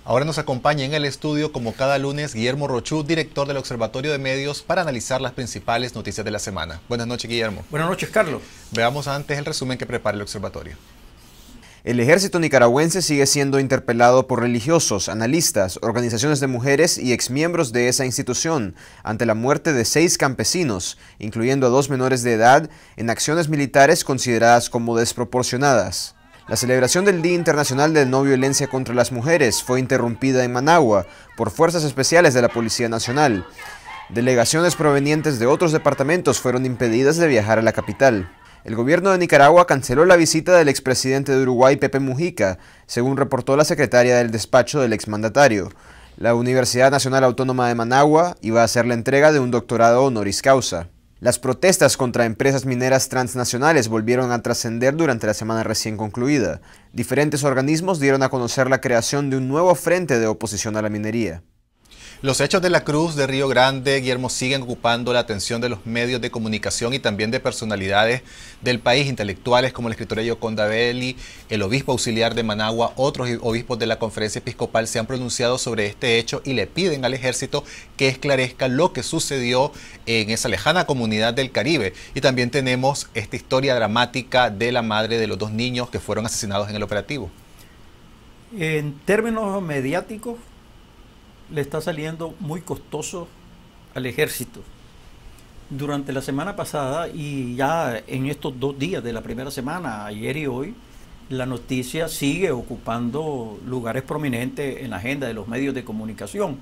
Ahora nos acompaña en el estudio, como cada lunes, Guillermo Rochú, director del Observatorio de Medios, para analizar las principales noticias de la semana. Buenas noches, Guillermo. Buenas noches, Carlos. Veamos antes el resumen que prepara el observatorio. El ejército nicaragüense sigue siendo interpelado por religiosos, analistas, organizaciones de mujeres y exmiembros de esa institución ante la muerte de 6 campesinos, incluyendo a 2 menores de edad, en acciones militares consideradas como desproporcionadas. La celebración del Día Internacional de No Violencia contra las Mujeres fue interrumpida en Managua por fuerzas especiales de la Policía Nacional. Delegaciones provenientes de otros departamentos fueron impedidas de viajar a la capital. El gobierno de Nicaragua canceló la visita del expresidente de Uruguay, Pepe Mujica, según reportó la secretaria del despacho del exmandatario. La Universidad Nacional Autónoma de Managua iba a hacer la entrega de un doctorado honoris causa. Las protestas contra empresas mineras transnacionales volvieron a trascender durante la semana recién concluida. Diferentes organismos dieron a conocer la creación de un nuevo frente de oposición a la minería. Los hechos de la Cruz de Río Grande, Guillermo, siguen ocupando la atención de los medios de comunicación y también de personalidades del país, intelectuales como la escritora Yoconda Belli, el obispo auxiliar de Managua. Otros obispos de la Conferencia Episcopal se han pronunciado sobre este hecho y le piden al ejército que esclarezca lo que sucedió en esa lejana comunidad del Caribe. Y también tenemos esta historia dramática de la madre de los 2 niños que fueron asesinados en el operativo. En términos mediáticos, le está saliendo muy costoso al ejército. Durante la semana pasada y ya en estos 2 días de la primera semana, ayer y hoy, la noticia sigue ocupando lugares prominentes en la agenda de los medios de comunicación.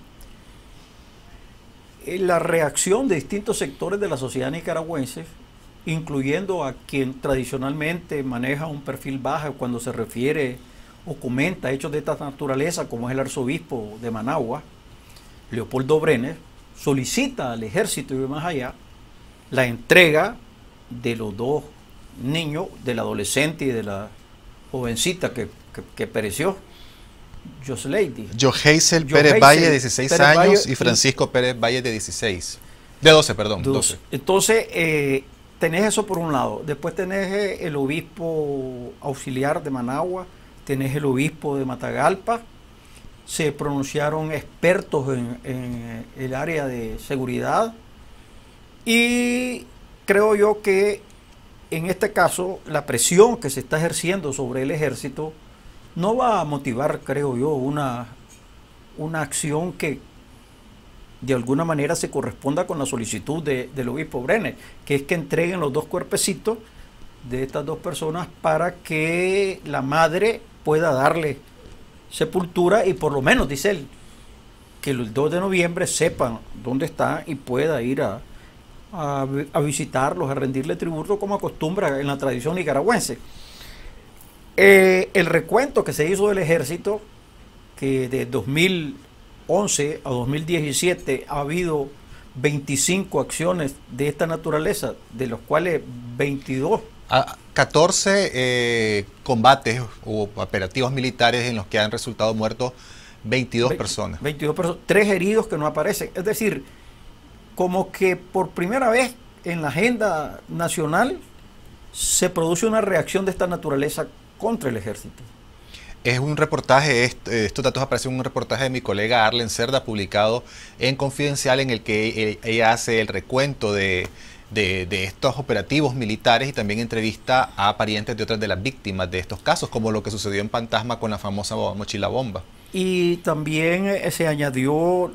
La reacción de distintos sectores de la sociedad nicaragüense, incluyendo a quien tradicionalmente maneja un perfil bajo cuando se refiere o comenta hechos de esta naturaleza, como es el arzobispo de Managua, Leopoldo Brenes, solicita al ejército y más allá la entrega de los 2 niños, del adolescente y de la jovencita que pereció, Joheisel Pérez Valle, de 16 años, y Francisco Pérez Valle, de 12, perdón. 12. Entonces, tenés eso por un lado. Después tenés el obispo auxiliar de Managua, tenés el obispo de Matagalpa. Se pronunciaron expertos en el área de seguridad y creo yo que en este caso la presión que se está ejerciendo sobre el ejército no va a motivar, creo yo, una acción que de alguna manera se corresponda con la solicitud del obispo Brenes, que es que entreguen los 2 cuerpecitos de estas 2 personas para que la madre pueda darle sepultura y por lo menos, dice él, que el 2 de noviembre sepan dónde están y pueda ir a visitarlos, a rendirle tributo como acostumbra en la tradición nicaragüense. El recuento que se hizo del ejército, que de 2011 a 2017 ha habido 25 acciones de esta naturaleza, de los cuales 22 14 combates o operativos militares en los que han resultado muertos 22 personas. 22 personas, 3 heridos que no aparecen. Es decir, como que por primera vez en la agenda nacional se produce una reacción de esta naturaleza contra el ejército. Es un reportaje, estos datos aparecen en un reportaje de mi colega Arlen Cerda, publicado en Confidencial, en el que ella hace el recuento de estos operativos militares y también entrevista a parientes de otras de las víctimas de estos casos, como lo que sucedió en Pantasma con la famosa mochila bomba. Y también se añadió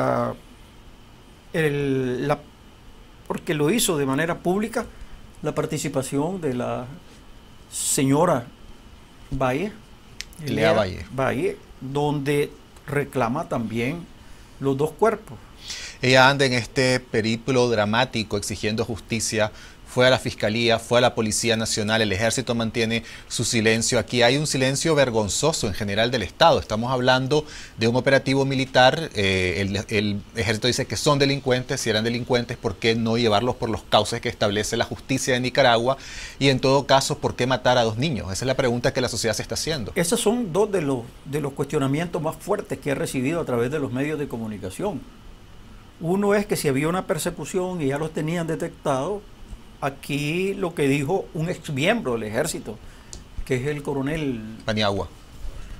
porque lo hizo de manera pública, la participación de la señora Valle, Lea Valle, donde reclama también los 2 cuerpos. Ella anda en este periplo dramático exigiendo justicia. Fue a la Fiscalía, fue a la Policía Nacional, el Ejército mantiene su silencio. Aquí hay un silencio vergonzoso en general del Estado. Estamos hablando de un operativo militar. El Ejército dice que son delincuentes. Si eran delincuentes, ¿por qué no llevarlos por los cauces que establece la justicia de Nicaragua? Y en todo caso, ¿por qué matar a 2 niños? Esa es la pregunta que la sociedad se está haciendo. Esos son 2 de los cuestionamientos más fuertes que he recibido a través de los medios de comunicación. Uno es que si había una persecución y ya los tenían detectado, aquí lo que dijo un exmiembro del ejército, que es el coronel Paniagua.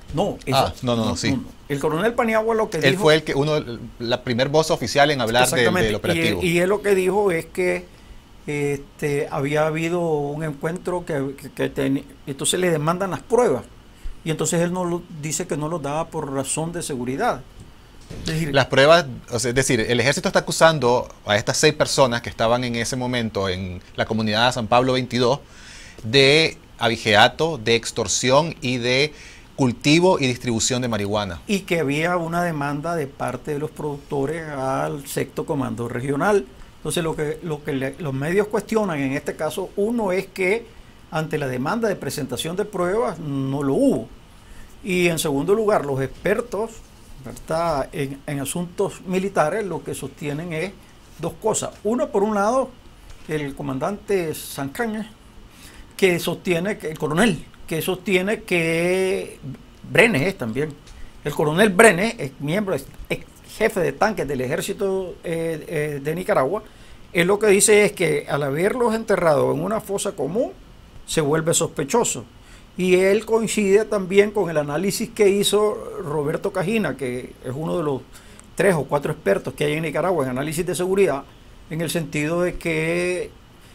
No, sí. no. El coronel Paniagua lo que dijo... Él fue el que la primer voz oficial en hablar del operativo. Y él lo que dijo es que había habido un encuentro entonces le demandan las pruebas. Y entonces él dice que no lo daba por razón de seguridad. Es decir, las pruebas, es decir, el ejército está acusando a estas 6 personas que estaban en ese momento en la comunidad de San Pablo 22 de abigeato, de extorsión y de cultivo y distribución de marihuana. Y que había una demanda de parte de los productores al sexto comando regional. Entonces lo que los medios cuestionan en este caso, uno es que ante la demanda de presentación de pruebas no lo hubo. Y en segundo lugar, los expertos, ¿verdad?, en asuntos militares lo que sostienen es 2 cosas. Uno, por un lado, el comandante Sancaña, que sostiene que el coronel, que sostiene que Brenes es también. El coronel Brenes, es miembro, es jefe de tanques del ejército de Nicaragua. Él lo que dice es que al haberlos enterrado en una fosa común, se vuelve sospechoso. Y él coincide también con el análisis que hizo Roberto Cajina, que es uno de los 3 o 4 expertos que hay en Nicaragua en análisis de seguridad, en el sentido de que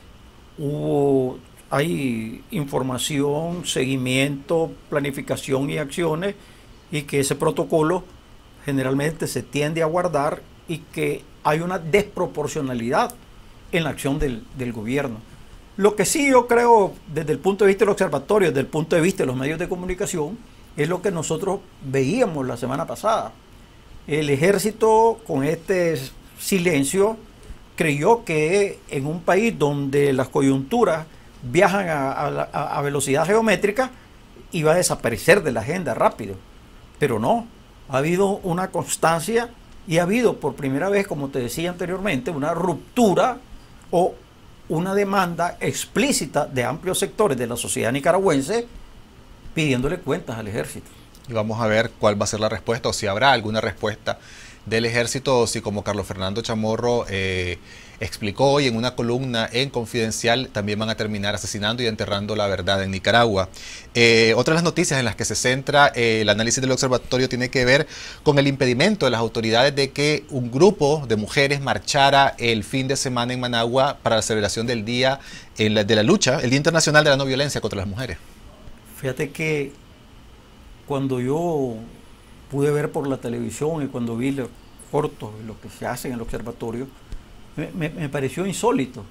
hay información, seguimiento, planificación y acciones, y que ese protocolo generalmente se tiende a guardar y que hay una desproporcionalidad en la acción del gobierno. Lo que sí yo creo, desde el punto de vista del observatorio, desde el punto de vista de los medios de comunicación, es lo que nosotros veíamos la semana pasada. El ejército, con este silencio, creyó que en un país donde las coyunturas viajan a velocidad geométrica, iba a desaparecer de la agenda rápido. Pero no, ha habido una constancia y ha habido por primera vez, como te decía anteriormente, una ruptura o una demanda explícita de amplios sectores de la sociedad nicaragüense pidiéndole cuentas al ejército. Y vamos a ver cuál va a ser la respuesta, o si habrá alguna respuesta del ejército, o si, como Carlos Fernando Chamorro explicó hoy en una columna en Confidencial, también van a terminar asesinando y enterrando la verdad en Nicaragua. Otra de las noticias en las que se centra el análisis del observatorio tiene que ver con el impedimento de las autoridades de que un grupo de mujeres marchara el fin de semana en Managua para la celebración del Día de la Lucha, el Día Internacional de la No Violencia contra las Mujeres. Fíjate que cuando yo pude ver por la televisión y cuando vi los cortos y lo que se hace en el observatorio, me pareció insólito,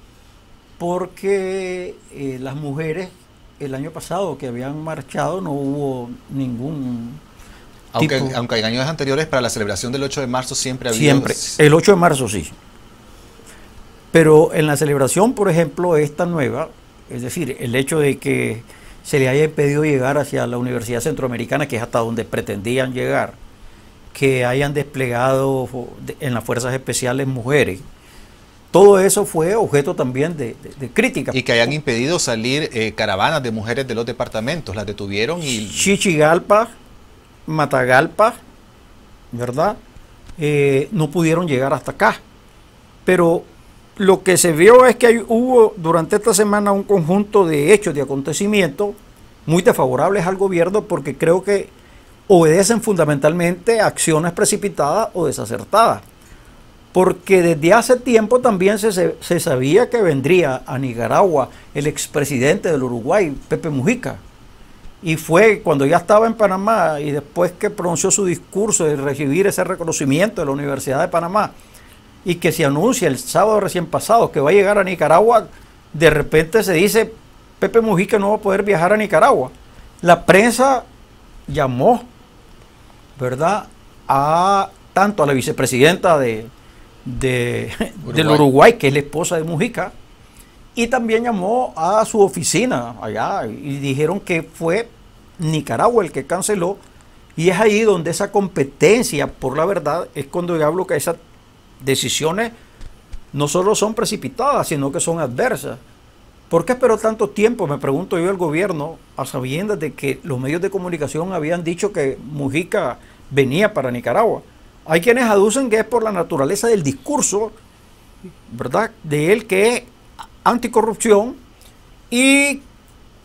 porque las mujeres el año pasado que habían marchado no hubo ningún aunque en años anteriores para la celebración del 8 de marzo siempre había... Siempre, el 8 de marzo sí. Pero en la celebración, por ejemplo, esta nueva, es decir, el hecho de que se le haya impedido llegar hacia la Universidad Centroamericana, que es hasta donde pretendían llegar, que hayan desplegado en las fuerzas especiales mujeres, todo eso fue objeto también de crítica. Y que hayan impedido salir caravanas de mujeres de los departamentos, las detuvieron y... Chichigalpa, Matagalpa, ¿verdad? No pudieron llegar hasta acá. Pero lo que se vio es que hubo durante esta semana un conjunto de hechos, de acontecimientos muy desfavorables al gobierno, porque creo que obedecen fundamentalmente a acciones precipitadas o desacertadas. Porque desde hace tiempo también se sabía que vendría a Nicaragua el expresidente del Uruguay, Pepe Mujica. Y fue cuando ya estaba en Panamá y después que pronunció su discurso de recibir ese reconocimiento de la Universidad de Panamá, y que se anuncia el sábado recién pasado que va a llegar a Nicaragua, de repente se dice Pepe Mujica no va a poder viajar a Nicaragua. La prensa llamó, ¿verdad?, tanto a la vicepresidenta del Uruguay, que es la esposa de Mujica, y también llamó a su oficina allá y dijeron que fue Nicaragua el que canceló, y es ahí donde esa competencia por la verdad es cuando yo hablo que esas decisiones no solo son precipitadas, sino que son adversas. ¿Por qué esperó tanto tiempo, me pregunto yo, el gobierno, a sabiendas de que los medios de comunicación habían dicho que Mujica venía para Nicaragua? Hay quienes aducen que es por la naturaleza del discurso, ¿verdad?, de él, que es anticorrupción, y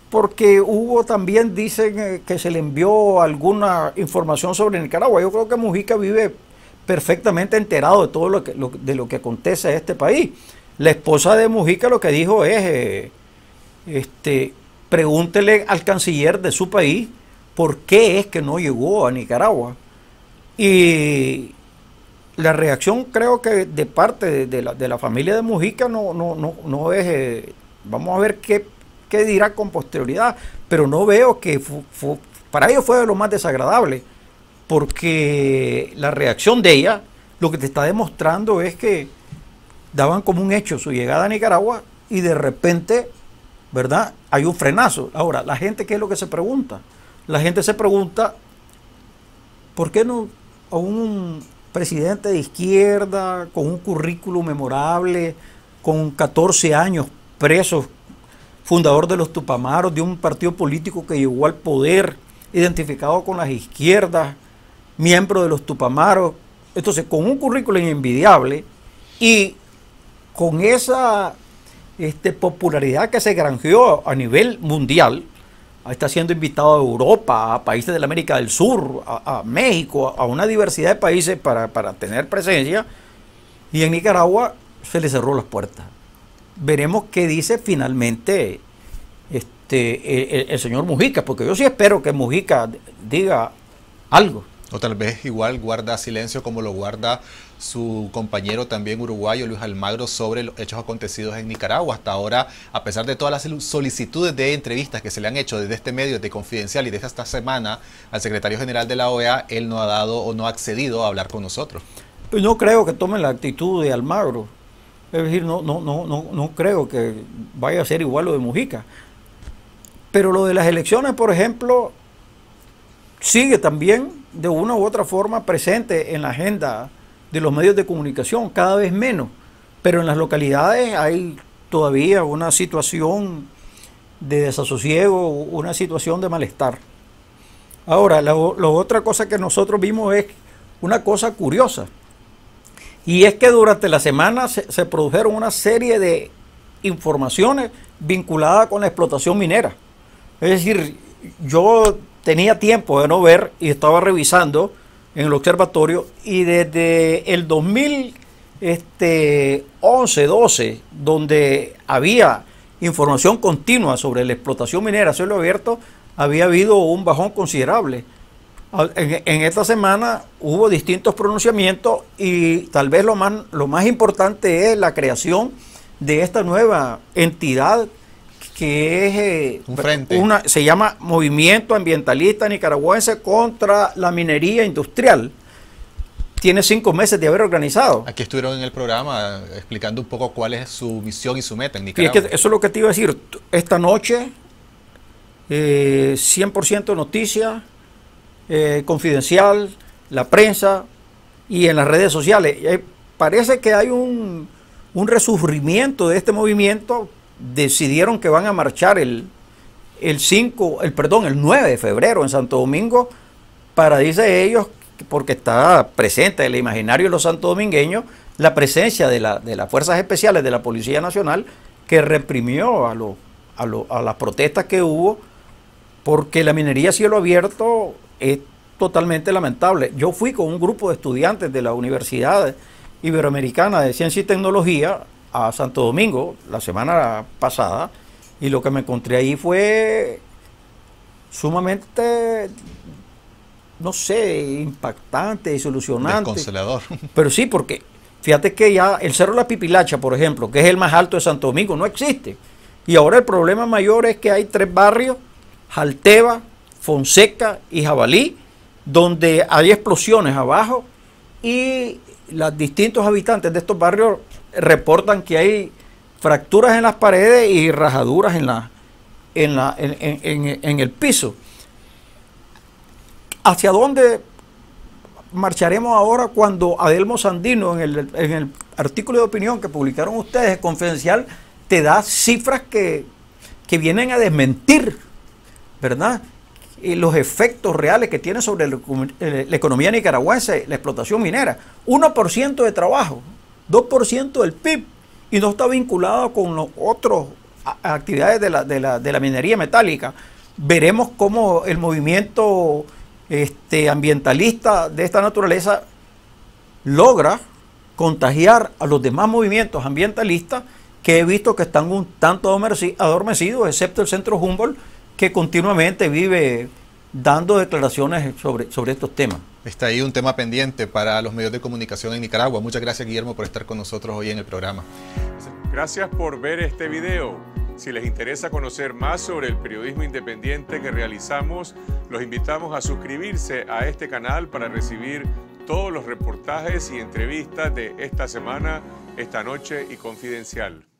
porque hubo también, dicen que se le envió alguna información sobre Nicaragua. Yo creo que Mujica vive perfectamente enterado de todo de lo que acontece en este país. La esposa de Mujica lo que dijo es, pregúntele al canciller de su país por qué es que no llegó a Nicaragua. Y la reacción creo que de parte de la familia de Mujica no es, vamos a ver qué dirá con posterioridad, pero no veo que para ellos fue de lo más desagradable, porque la reacción de ella lo que te está demostrando es que daban como un hecho su llegada a Nicaragua y de repente, ¿verdad?, hay un frenazo. Ahora, la gente, ¿qué es lo que se pregunta? La gente se pregunta, ¿por qué no a un presidente de izquierda con un currículum memorable, con 14 años preso, fundador de los Tupamaros, de un partido político que llegó al poder, identificado con las izquierdas, miembro de los Tupamaros, entonces con un currículum envidiable y con esa popularidad que se granjeó a nivel mundial, está siendo invitado a Europa, a países de la América del Sur, a México, a una diversidad de países para tener presencia, y en Nicaragua se le cerró las puertas. Veremos qué dice finalmente el señor Mujica, porque yo sí espero que Mujica diga algo. O tal vez igual guarda silencio como lo guarda su compañero también uruguayo, Luis Almagro, sobre los hechos acontecidos en Nicaragua. Hasta ahora, a pesar de todas las solicitudes de entrevistas que se le han hecho desde este medio de Confidencial y desde esta semana al secretario general de la OEA, él no ha dado o no ha accedido a hablar con nosotros. Pues no creo que tomen la actitud de Almagro. Es decir, no creo que vaya a ser igual lo de Mujica. Pero lo de las elecciones, por ejemplo, sigue también de una u otra forma presente en la agenda de los medios de comunicación, cada vez menos. Pero en las localidades hay todavía una situación de desasosiego, una situación de malestar. Ahora, la otra cosa que nosotros vimos es una cosa curiosa. Y es que durante la semana se produjeron una serie de informaciones vinculadas con la explotación minera. Es decir, yo tenía tiempo de no ver y estaba revisando en el observatorio, y desde el 2011-12, donde había información continua sobre la explotación minera a cielo abierto, había habido un bajón considerable. En esta semana hubo distintos pronunciamientos y tal vez lo más importante es la creación de esta nueva entidad que es un frente. Se llama Movimiento Ambientalista Nicaragüense contra la Minería Industrial. Tiene 5 meses de haber organizado. Aquí estuvieron en el programa explicando un poco cuál es su misión y su meta en Nicaragua. Y es que eso es lo que te iba a decir. Esta noche, 100% noticias, Confidencial, la prensa y en las redes sociales. Parece que hay un resurgimiento de este movimiento. Decidieron que van a marchar el 9 de febrero en Santo Domingo para, dice ellos, porque está presente en el imaginario de los santodomingueños la presencia de las fuerzas especiales de la Policía Nacional, que reprimió a las protestas que hubo, porque la minería a cielo abierto es totalmente lamentable. Yo fui con un grupo de estudiantes de la Universidad Iberoamericana de Ciencia y Tecnología a Santo Domingo la semana pasada, y lo que me encontré ahí fue sumamente, no sé, impactante, desilusionante. Desconsolador. Pero sí, porque fíjate que ya el Cerro La Pipilacha, por ejemplo, que es el más alto de Santo Domingo, no existe. Y ahora el problema mayor es que hay 3 barrios, Jalteva, Fonseca y Jabalí, donde hay explosiones abajo, y los distintos habitantes de estos barrios reportan que hay fracturas en las paredes y rajaduras en el piso. ¿Hacia dónde marcharemos ahora cuando Adelmo Sandino, en el artículo de opinión que publicaron ustedes, Confidencial, te da cifras que vienen a desmentir, ¿verdad?, y los efectos reales que tiene sobre la economía nicaragüense la explotación minera? 1% de trabajo, 2% del PIB, y no está vinculado con los otros actividades de la minería metálica, veremos cómo el movimiento ambientalista de esta naturaleza logra contagiar a los demás movimientos ambientalistas que he visto que están un tanto adormecidos, excepto el Centro Humboldt, que continuamente vive dando declaraciones sobre estos temas. Está ahí un tema pendiente para los medios de comunicación en Nicaragua. Muchas gracias, Guillermo, por estar con nosotros hoy en el programa. Gracias por ver este video. Si les interesa conocer más sobre el periodismo independiente que realizamos, los invitamos a suscribirse a este canal para recibir todos los reportajes y entrevistas de esta semana, esta noche y Confidencial.